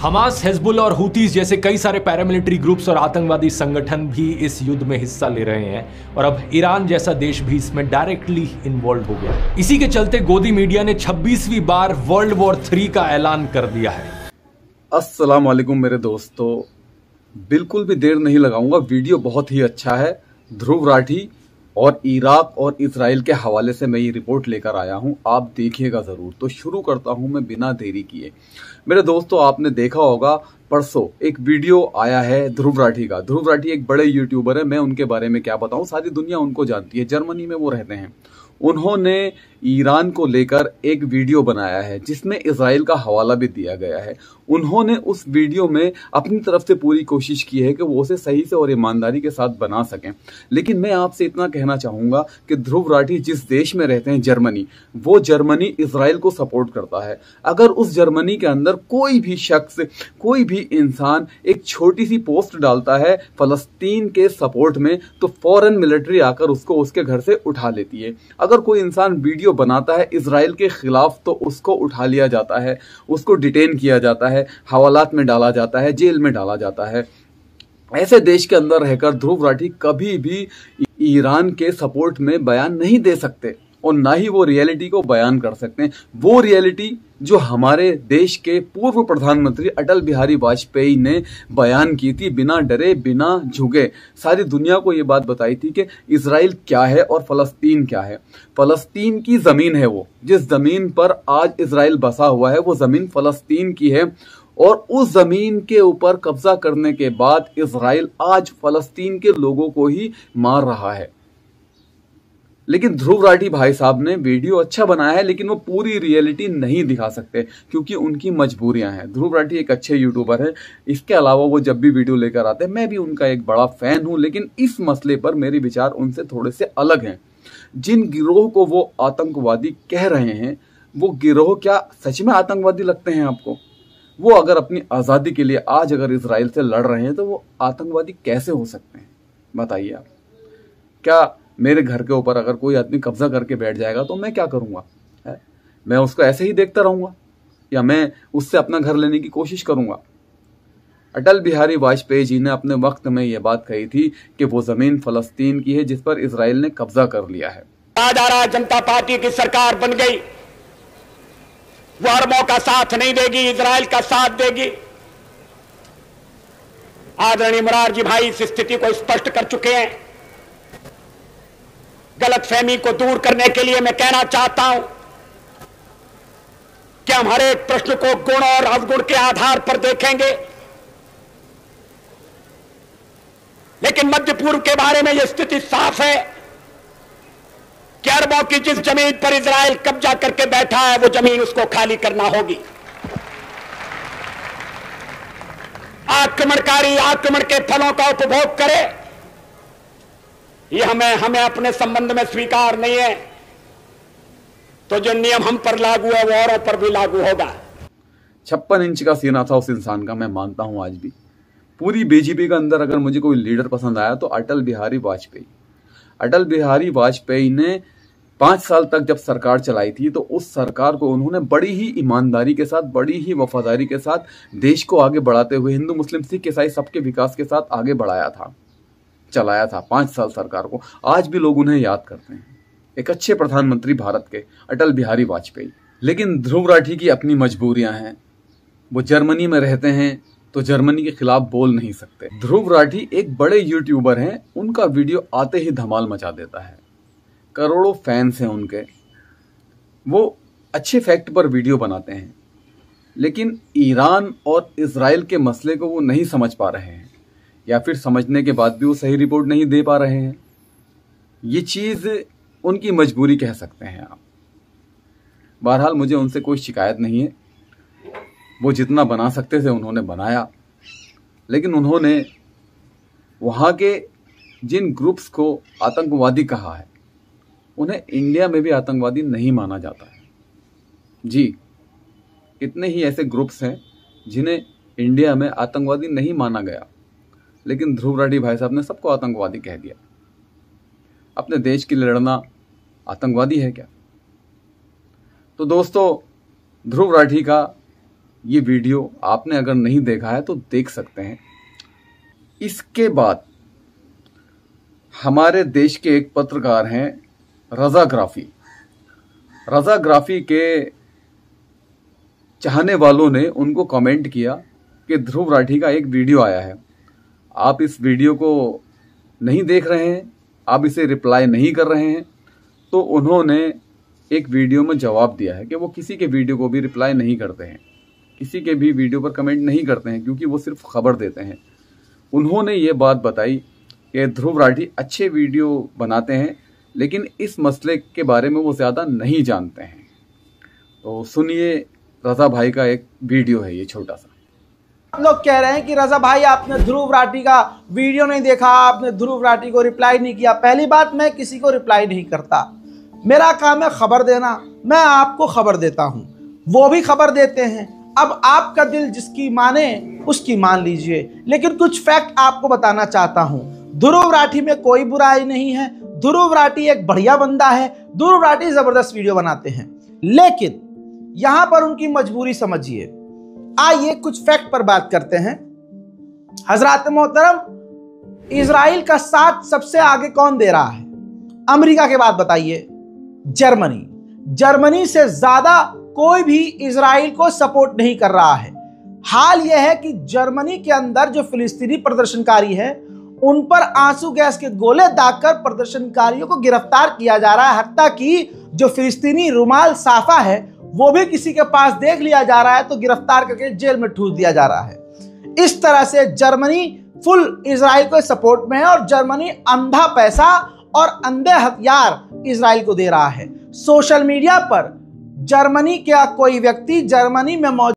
Hamas, Hizbul और हुतीज जैसे कई सारे पैरामिलिट्री ग्रुप्स और आतंकवादी संगठन भी इस युद्ध में हिस्सा ले रहे हैं और अब ईरान जैसा देश भी इसमें डायरेक्टली इन्वॉल्व हो गया। इसी के चलते गोदी मीडिया ने 26वीं बार वर्ल्ड वॉर 3 का ऐलान कर दिया है। अस्सलाम वालेकुम मेरे दोस्तों, बिल्कुल भी देर नहीं लगाऊंगा। वीडियो बहुत ही अच्छा है। ध्रुव राठी और इराक और इजराइल के हवाले से मैं ये रिपोर्ट लेकर आया हूं, आप देखिएगा जरूर। तो शुरू करता हूं मैं बिना देरी किए। मेरे दोस्तों, आपने देखा होगा परसों एक वीडियो आया है ध्रुव राठी का। ध्रुव राठी एक बड़े यूट्यूबर है, मैं उनके बारे में क्या बताऊं, सारी दुनिया उनको जानती है। जर्मनी में वो रहते हैं। उन्होंने ईरान को लेकर एक वीडियो बनाया है जिसमें इजराइल का हवाला भी दिया गया है। उन्होंने उस वीडियो में अपनी तरफ से पूरी कोशिश की है कि वो उसे सही से और ईमानदारी के साथ बना सकें। लेकिन मैं आपसे इतना कहना चाहूंगा कि ध्रुव राठी जिस देश में रहते हैं, जर्मनी, वो जर्मनी इजराइल को सपोर्ट करता है। अगर उस जर्मनी के अंदर कोई भी शख्स, कोई भी इंसान एक छोटी सी पोस्ट डालता है फलस्तीन के सपोर्ट में, तो फौरन मिलिट्री आकर उसको उसके घर से उठा लेती है। अगर कोई इंसान वीडियो बनाता है इजराइल के खिलाफ तो उसको उठा लिया जाता है, उसको डिटेन किया जाता है, हवालात में डाला जाता है, जेल में डाला जाता है। ऐसे देश के अंदर रहकर ध्रुव राठी कभी भी ईरान के सपोर्ट में बयान नहीं दे सकते और ना ही वो रियलिटी को बयान कर सकते हैं। वो रियलिटी जो हमारे देश के पूर्व प्रधानमंत्री अटल बिहारी वाजपेयी ने बयान की थी, बिना डरे बिना झुके सारी दुनिया को ये बात बताई थी कि इजराइल क्या है और फलस्तीन क्या है। फलस्तीन की जमीन है, वो जिस जमीन पर आज इजराइल बसा हुआ है वो जमीन फलस्तीन की है। और उस जमीन के ऊपर कब्जा करने के बाद इजराइल आज फलस्तीन के लोगों को ही मार रहा है। लेकिन ध्रुव राठी भाई साहब ने वीडियो अच्छा बनाया है, लेकिन वो पूरी रियलिटी नहीं दिखा सकते क्योंकि उनकी मजबूरियां हैं। ध्रुव राठी एक अच्छे यूट्यूबर हैं। इसके अलावा वो जब भी वीडियो लेकर आते हैं, मैं भी उनका एक बड़ा फैन हूं, लेकिन इस मसले पर मेरे विचार उनसे थोड़े से अलग हैं। जिन गिरोह को वो आतंकवादी कह रहे हैं, वो गिरोह क्या सच में आतंकवादी लगते हैं आपको? वो अगर अपनी आजादी के लिए आज अगर इजराइल से लड़ रहे हैं तो वो आतंकवादी कैसे हो सकते हैं, बताइए आप। क्या मेरे घर के ऊपर अगर कोई आदमी कब्जा करके बैठ जाएगा तो मैं क्या करूंगा? मैं उसको ऐसे ही देखता रहूंगा या मैं उससे अपना घर लेने की कोशिश करूंगा? अटल बिहारी वाजपेयी जी ने अपने वक्त में यह बात कही थी कि वो जमीन फलस्तीन की है जिस पर इजराइल ने कब्जा कर लिया है। आज जनता पार्टी की सरकार बन गई, वो अरबों का साथ नहीं देगी, इजराइल का साथ देगी। आदरणीय मोरारजी भाई इस स्थिति को स्पष्ट कर चुके हैं। गलतफहमी को दूर करने के लिए मैं कहना चाहता हूं कि हम हर एक प्रश्न को गुण और अवगुण के आधार पर देखेंगे, लेकिन मध्य पूर्व के बारे में यह स्थिति साफ है कि अरबों की जिस जमीन पर इजराइल कब्जा करके बैठा है वो जमीन उसको खाली करना होगी। आक्रमणकारी आक्रमण के फलों का उपभोग करे, ये हमें अपने संबंध में स्वीकार नहीं है। तो जो नियम हम पर लागू है वो औरों पर भी लागू होगा। 56 इंच का सीना था उस इंसान का, मैं मानता हूं आज भी। पूरी बीजेपी के अंदर अगर मुझे कोई लीडर पसंद आया तो अटल बिहारी वाजपेयी। अटल बिहारी वाजपेयी ने 5 साल तक जब सरकार चलाई थी तो उस सरकार को उन्होंने बड़ी ही ईमानदारी के साथ, बड़ी ही वफादारी के साथ देश को आगे बढ़ाते हुए हिंदू मुस्लिम सिख ईसाई सबके विकास के साथ आगे बढ़ाया था, चलाया था 5 साल सरकार को। आज भी लोग उन्हें याद करते हैं, एक अच्छे प्रधानमंत्री भारत के अटल बिहारी वाजपेयी। लेकिन ध्रुव राठी की अपनी मजबूरियां हैं। वो जर्मनी में रहते हैं तो जर्मनी के खिलाफ बोल नहीं सकते। ध्रुव राठी एक बड़े यूट्यूबर हैं, उनका वीडियो आते ही धमाल मचा देता है, करोड़ों फैंस हैं उनके। वो अच्छे फैक्ट पर वीडियो बनाते हैं, लेकिन ईरान और इजराइल के मसले को वो नहीं समझ पा रहे हैं, या फिर समझने के बाद भी वो सही रिपोर्ट नहीं दे पा रहे हैं। ये चीज उनकी मजबूरी कह सकते हैं आप। बहरहाल मुझे उनसे कोई शिकायत नहीं है, वो जितना बना सकते थे उन्होंने बनाया। लेकिन उन्होंने वहाँ के जिन ग्रुप्स को आतंकवादी कहा है, उन्हें इंडिया में भी आतंकवादी नहीं माना जाता है। जी, कितने ही ऐसे ग्रुप्स हैं जिन्हें इंडिया में आतंकवादी नहीं माना गया, लेकिन ध्रुव राठी भाई साहब ने सबको आतंकवादी कह दिया। अपने देश के लिए लड़ना आतंकवादी है क्या? तो दोस्तों, ध्रुव राठी का ये वीडियो आपने अगर नहीं देखा है तो देख सकते हैं। इसके बाद हमारे देश के एक पत्रकार हैं रजा ग्राफी। रजा ग्राफी के चाहने वालों ने उनको कमेंट किया कि ध्रुव राठी का एक वीडियो आया है, आप इस वीडियो को नहीं देख रहे हैं, आप इसे रिप्लाई नहीं कर रहे हैं। तो उन्होंने एक वीडियो में जवाब दिया है कि वो किसी के वीडियो को भी रिप्लाई नहीं करते हैं, किसी के भी वीडियो पर कमेंट नहीं करते हैं, क्योंकि वो सिर्फ खबर देते हैं। उन्होंने ये बात बताई कि ध्रुव राठी अच्छे वीडियो बनाते हैं, लेकिन इस मसले के बारे में वो ज़्यादा नहीं जानते हैं। तो सुनिए, रजा भाई का एक वीडियो है ये छोटा सा। आप लोग कह रहे हैं कि रजा भाई आपने ध्रुव राठी का वीडियो नहीं देखा, आपने ध्रुव राठी को रिप्लाई नहीं किया। पहली बात, मैं किसी को रिप्लाई नहीं करता, मेरा काम है खबर देना। मैं आपको खबर देता हूं, वो भी खबर देते हैं। अब आपका दिल जिसकी माने उसकी मान लीजिए, लेकिन कुछ फैक्ट आपको बताना चाहता हूं। ध्रुव राठी में कोई बुराई नहीं है, ध्रुव राठी एक बढ़िया बंदा है, ध्रुव राठी जबरदस्त वीडियो बनाते हैं, लेकिन यहां पर उनकी मजबूरी समझिए। आइए कुछ फैक्ट पर बात करते हैं। हजरात मोहतरम, इजराइल का साथ सबसे आगे कौन दे रहा है? अमेरिका के बाद बताइए, जर्मनी। जर्मनी से ज्यादा कोई भी इजराइल को सपोर्ट नहीं कर रहा है। हाल यह है कि जर्मनी के अंदर जो फिलिस्तीनी प्रदर्शनकारी है, उन पर आंसू गैस के गोले दागकर प्रदर्शनकारियों को गिरफ्तार किया जा रहा है। हत्ता कि जो फिलिस्तीनी रुमाल साफा है वो भी किसी के पास देख लिया जा रहा है तो गिरफ्तार करके जेल में ठूस दिया जा रहा है। इस तरह से जर्मनी फुल इजराइल को सपोर्ट में है और जर्मनी अंधा पैसा और अंधे हथियार इजराइल को दे रहा है। सोशल मीडिया पर जर्मनी का कोई व्यक्ति जर्मनी में मौजूद